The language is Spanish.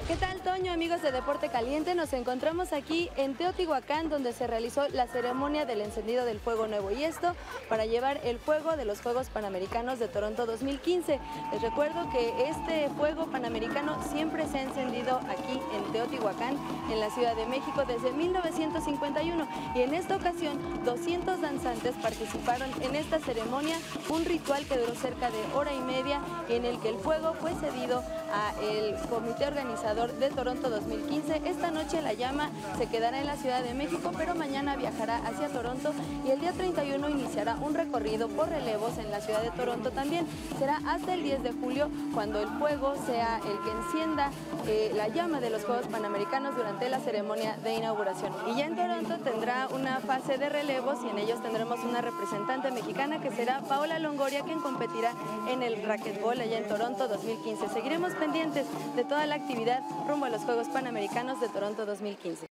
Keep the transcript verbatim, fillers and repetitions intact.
¿Qué tal, Toño, amigos de Deporte Caliente? Nos encontramos aquí en Teotihuacán, donde se realizó la ceremonia del encendido del fuego nuevo, y esto para llevar el fuego de los Juegos Panamericanos de Toronto dos mil quince. Les recuerdo que este fuego panamericano siempre se ha encendido aquí en Teotihuacán, en la Ciudad de México, desde mil novecientos cincuenta y uno, y en esta ocasión doscientos danzantes participaron en esta ceremonia, un ritual que duró cerca de hora y media, en el que el fuego fue cedido al comité organizador de Toronto dos mil quince. Esta noche la llama se quedará en la Ciudad de México, pero mañana viajará hacia Toronto, y el día treinta y uno iniciará un recorrido por relevos en la ciudad de Toronto también. Será hasta el diez de julio cuando el fuego sea el que encienda eh, la llama de los Juegos Panamericanos durante la ceremonia de inauguración. Y ya en Toronto tendrá una fase de relevos, y en ellos tendremos una representante mexicana, que será Paola Longoria, quien competirá en el racquetball allá en Toronto dos mil quince. Seguiremos pendientes de toda la actividad rumbo a los Juegos Panamericanos de Toronto dos mil quince.